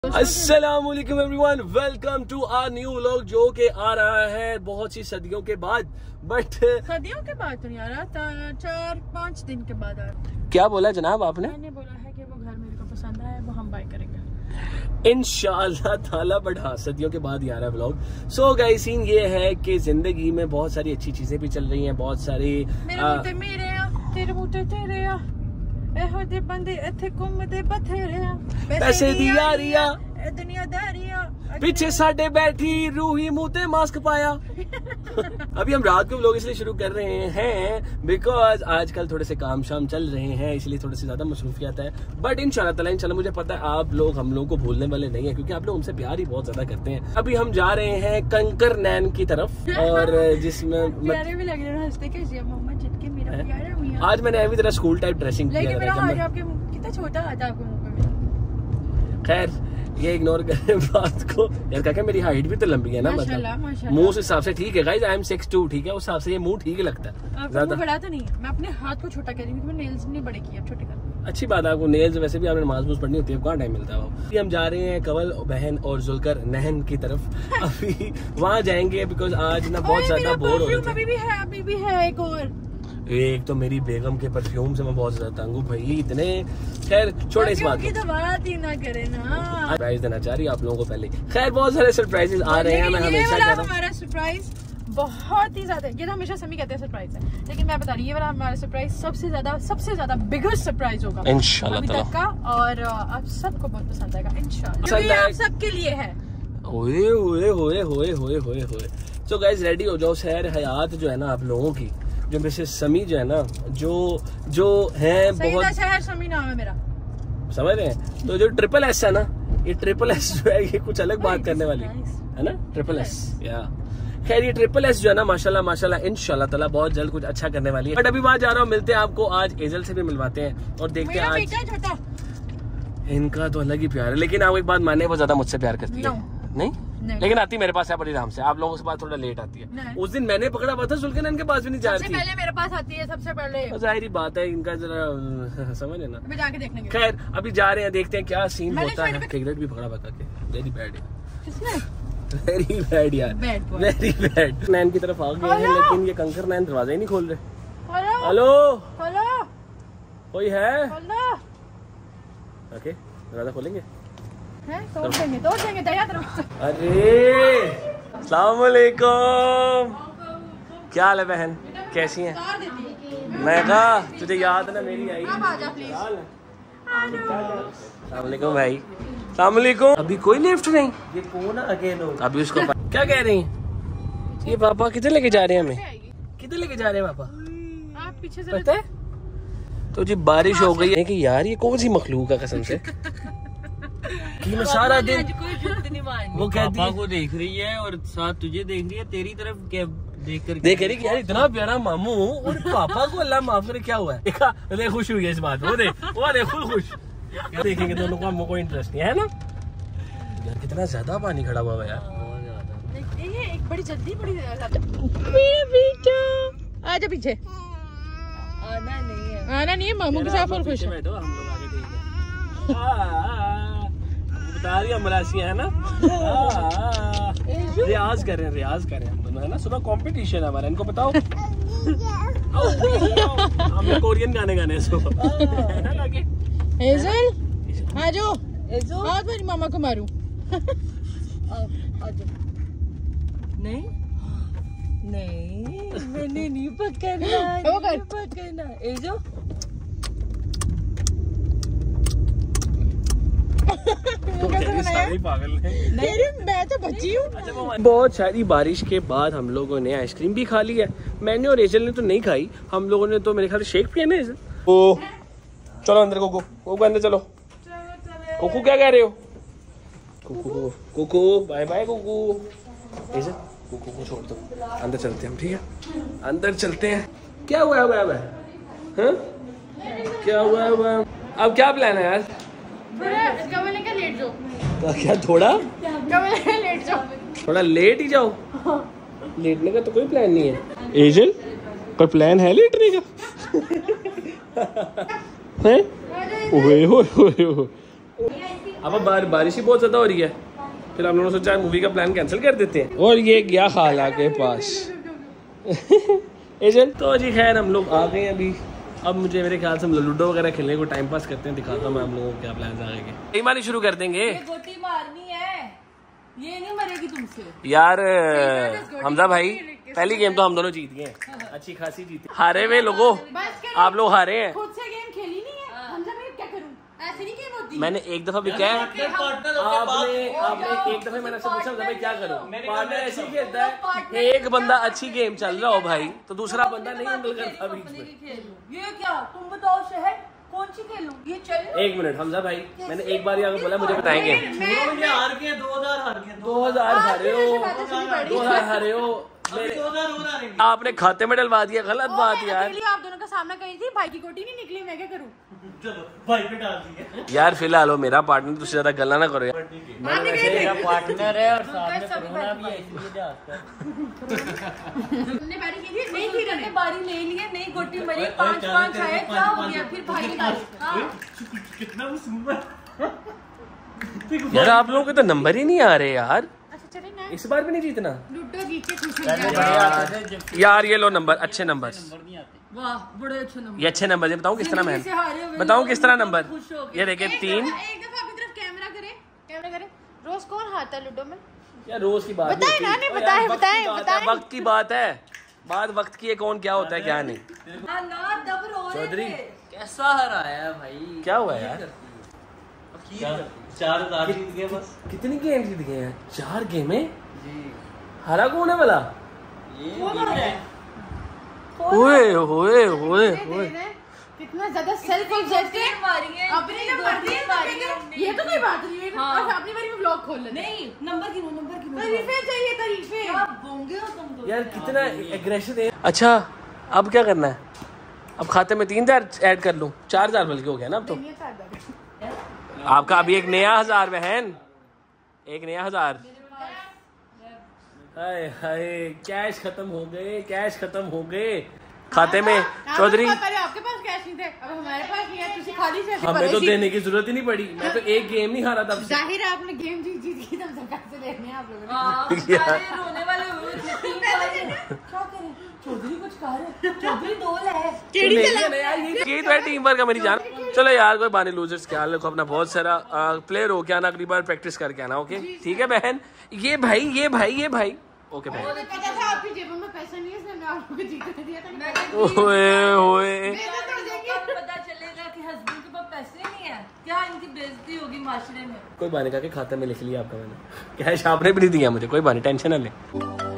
अस्सलामुअलैकुम everyone, welcome to our new vlog जो कि आ रहा है बहुत सी सदियों के बाद। बट सदियों के बाद तो नहीं आ रहा, 4-5 दिन के बाद आ रहा। क्या बोला जनाब आपने? मैंने बोला है कि वो घर मेरे को पसंद आया, वो हम बाय करेंगे इंशाअल्लाह ताला। बट हाँ, सदियों के बाद ही आ रहा है व्लॉग। सो गाइस, सीन ये है कि जिंदगी में बहुत सारी अच्छी चीजें भी चल रही हैं, बहुत सारी पैसे दियारिया दुनियादारिया पीछे साडे बैठी रूही मुंह ते मास्क पाया। अभी हम रात को व्लॉग इसलिए शुरू कर रहे हैं बिकॉज आजकल थोड़े से काम शाम चल रहे हैं, इसलिए थोड़े से ज्यादा मसरूफियत है। बट इंशाल्लाह मुझे पता है आप लोग हम लोग को भूलने वाले नहीं है, क्योंकि आप लोग हमसे प्यार ही बहुत ज्यादा करते हैं। अभी हम जा रहे हैं कंकर नैन की तरफ, और जिसमें प्यारे भी लग रहे हैं, हंसते कैसे मोहम्मद जितके मेरा प्यार है मियां। आज मैंने अभी तरह स्कूल टाइप ड्रेसिंग लेकिन मेरा हाथ आपके कितना छोटा हाथ आपके मुंह पे मेरा। खैर ये इग्नोर करें बात को। यार क्या मेरी हाइट भी तो लंबी है ना, मतलब मुंह से हिसाब से ठीक है गाइस, आई एम 6'2", ठीक है, उस हिसाब से ये मुंह ठीक लगता है। ज्यादा बड़ा तो नहीं है, मैं अपने हाथ को छोटा कर रही हूं, मैंने नेल्स नहीं बड़े किए, अब छोटे कर। अच्छी बात है, आपको नेल्स वैसे भी आपने नमाज पढ़नी होती है, कहाँ टाइम मिलता है। हम जा रहे हैं कवल बहन और जुल्कर नहन की तरफ। अभी वहाँ जाएंगे बिकॉज आज ना बहुत ज्यादा बोर हो रहे थे। अभी भी है एक और। एक तो मेरी बेगम के परफ्यूम से मैं बहुत ज्यादा तंग हूँ भाई, इतने। खैर छोड़े इस बात को, सरप्राइज देना चाह रही आप लोगों को पहले। खैर बहुत सारे सरप्राइजेस आ रहे हैं, मैं हमेशा कह रहा हूं हमारा सरप्राइज बहुत ही ज्यादा, ये तो हमेशा समी कहते हैं सरप्राइज है, लेकिन मैं बता रही हूँ ये वाला हमारा सरप्राइज सबसे ज्यादा बिगेस्ट सरप्राइज होगा इंशाल्लाह ताला का, और आप सबको बहुत पसंद आएगा इंशाल्लाह, आप सबके लिए है। ओए ओए ओए ओए ओए ओए ओए। तो गाइस रेडी हो जाओ। शहर हयात जो है ना आप लोगों की, जो वैसे समी जो है ना, जो है बहुत शहर समी नाम है मेरा, समझ रहे हैं। तो जो ट्रिपल एस है ना, ये ट्रिपल एस जो है ये कुछ अलग बात करने वाली है ना, ट्रिपल एस या। खैर ये ट्रिपल एस जो है ना माशाल्लाह इंशाल्लाह ताला बहुत जल्द कुछ अच्छा करने वाली है। बट अभी वहाँ जा रहा हूँ, मिलते हैं आपको आज एजल से भी मिलवाते हैं और देखते हैं आज इनका तो अलग ही प्यार है। लेकिन आप एक बात माने, बहुत ज्यादा मुझसे प्यार करती है। नहीं लेकिन आती मेरे पास है बड़ी आराम से, आप लोगों के पास थोड़ा लेट आती है। उस दिन मैंने पकड़ा हुआ था, सुल्तान इनके पास भी नहीं जा रही थी, पहले मेरे पास आती है सबसे पहले। जाहिर बात है इनका जरा समझ है ना। अभी जाके देखने। खैर अभी जा रहे हैं, देखते हैं क्या सीन होता है। सिगरेट भी पकड़ा बता के, वेरी बैड वेरी बैड यार, वेरी बैड। नैन की तरफ आ गए हैं, लेकिन ये कंकर नैन दरवाजा ही नहीं खोल रहे। हेलो कोई है? ओके दरवाजा खोलेंगे। तोड़ देंगे अरे अस्सलाम वालेकुम, क्या हाल है बहन, कैसी हैं? मैं कहा तुझे याद है ना मेरी आई। अस्सलाम वालेकुम भाई। अस्सलाम वालेकुम। अभी कोई लिफ्ट नहीं, ये कौन अकेले अभी उसको क्या कह रही हैं? ये पापा किधर लेके जा रहे हैं हमें? किधर लेके जा रहे हैं पापा? आप पीछे से पता है तो जी बारिश हो गई है कि यार ये कौन सी मखलूक है कसम से कि मैं सारा दिन वो पापा को देख रही है और साथ तुझे देख रही है, तेरी तरफ क्या देख रही कि यार इतना प्यारा मामू और पापा को अल्लाह माफ करे क्या हुआ है। देखा खुश हुई है इस बात, वो देख फुल खुश। देखेंगे दोनों को, हमको कोई इंटरेस्ट नहीं है ना। यार कितना ज्यादा पानी खड़ा हुआ है यार, बहुत ज्यादा। एक बड़ी जल्दी बड़ी आजा पीछे। आना नहीं है मामू के साथ और खुश बैठो, हम लोग आगे देखेंगे। बता रही मरासिया है ना। रियाज कर रहे हैं हम दोनों, है ना। सुबह कंपटीशन है हमारा, इनको बताओ। हमें कोरियन गाने गाने है ना आगे। एजल आ जाओ, आज मेरी मामा को मारूं। नहीं मैंने नहीं पकड़ना एजो। पागल नहीं, मैं तो बच्ची हूँ। बहुत सारी बारिश के बाद हम लोगों ने आइसक्रीम भी खा ली है। मैंने और एजल ने तो नहीं खाई, हम लोगों ने तो मेरे ख्याल शेक पिया ना। एजल ओ चलो अंदर, कोको अंदर चलो। कोको क्या कह रहे हो? Coco bye bye Coco. एजल कोको को छोड़ दो, अंदर चलते हैं हम, ठीक है अंदर चलते हैं। क्या हुआ है? हाँ क्या हुआ है? अब क्या प्लान है यार? लेट जाओ। क्या थोड़ा लेट जाओ, थोड़ा लेट ही जाओ। लेटने का तो कोई प्लान नहीं है। एजल कोई प्लान है लेटने का? है? ओए अब बारिश ही बहुत ज्यादा हो रही है, फिर हम लोगों ने सोचा मूवी का प्लान कैंसिल कर देते हैं। और ये गया खाला के पास एजेंट। तो जी खैर हम लोग आ गए अभी। अब मुझे मेरे ख्याल से हम लूडो वगैरह खेलने को टाइम पास करते हैं, दिखाता हूँ मैं हम लोगों को क्या प्लान आगे के। बेईमानी शुरू कर देंगे। गोटी मारनी है, ये नहीं मरेगी तुमसे यार। हमजा भाई पहली गेम तो हम दोनों जीत गए, अच्छी खासी जीती। हारे हुए लोगों, आप लोग हारे हैं। खुद से गेम खेली नहीं है, हमजा भाई क्या करूं, ऐसे नहीं गेम होती। मैंने एक दफा भी कहा आपने एक दफा मैंने आपसे पूछा भाई क्या करूं, पार्टनर ऐसे ही खेलता है। एक बंदा अच्छी गेम चल रहा हो भाई तो दूसरा बंदा नहीं हैंडल करता बीच में। ये क्या तुम बताओ शहर कौन सी खेलूं, ये चल। एक मिनट हमजा भाई, मैंने एक बार यहाँ बोला मुझे बताएंगे। 2000 हारे हो, 2000 हारे हो। आपने खाते में डलवा दिया, गलत बात यार। आप दोनों का सामना करी थी, भाई की गोटी नहीं निकली, मैं क्या करूं। चलो भाई पे डाल दिया यार फिलहाल हो मेरा पार्टनर, तुझसे ज्यादा गल्ला ना करो यार। मेरा पार्टनर है और साथ में कोरोना भी है, इसलिए जाता है। तुमने बारी की थी, नहीं थी, मैंने बारी ले ली है, नहीं गोटी मरी, 5-5 आए, क्या हो गया फिर भाई कितना मुसीबत यार। आप लोगों के तो नंबर ही नहीं आ रहे यार। अच्छा चले ना, इस बार भी नहीं जीतना। लूडो जीत के खुश हो बढ़िया गया। आते थे, यार ये लो नंबर, अच्छे नंबर, नहीं आते। वाह बड़े अच्छे नंबर। ये अच्छे नंबर। ये बताऊँ किस तरह मैं बताऊँ किस तरह नंबर। ये देखिए 3। एक दफा अपनी तरफ कैमरा करे। रोज कौन हारता है लूडो में? यार रोज की बात बताए ना, नहीं बताए। वक्त की बात है, बात वक्त की है, कौन क्या होता है क्या नहीं। चौधरी कैसा हराया है भाई, क्या हुआ यार? 4000 जीत गए बस। कितनी गेम जीत गए हैं? 4 गेमें जी। हारा कौन है भला? ओए कितना ज्यादा सेल्फ ऑब्सेस्ड है, अपनी नंबर दिए। ये तो कोई बात नहीं है, अच्छा अपनी बारी में ब्लॉग खोल ले। नहीं नंबर की तारीफें चाहिए, तारीफें। क्या बोंगे हो तुम दो यार, कितना एग्रेशन है। अच्छा अब क्या करना है? अब खाते में 3000 ऐड कर लूं, 4000 बल्कि हो गया ना अब तो। आपका अभी एक नया 1000 बहन, एक नया 1000। हाय हाय, कैश खत्म हो गए खाते में। चौधरी आपके पास कैश नहीं थे, अब हमारे पास नहीं है, तुझे खाली से हमें तो देने की जरूरत ही नहीं पड़ी। मैं तो एक गेम नहीं हारा था। जाहिर है आपने गेम जीत की, तो सरकार से लेने हैं आप लोगों। रोने वाले क्या करें, चौधरी कुछ कह रहे, चौधरी डोल है। ये तो है टीम वर्क का मेरी जान। चलो यार कोई बानी, लूजर्स क्या हाल, अपना बहुत सारा प्लेयर हो के आना, अगली बार प्रैक्टिस करके आना। ओके ठीक है बहन। ये भाई ओके बहन। पता था आपकी जेब में पैसा नहीं है, इसलिए मैं आप लोगों को जीतने दिया था। ओए पता चलेगा कि हस्बैंड के पास पैसे नहीं है, क्या इनकी बेइज्जती होगी माशरे में। कोई बानी का के खाते में लिख लिया आपका मैंने, कैश आपने भी नहीं दिया मुझे। कोई बानी, टेंशन ना ले।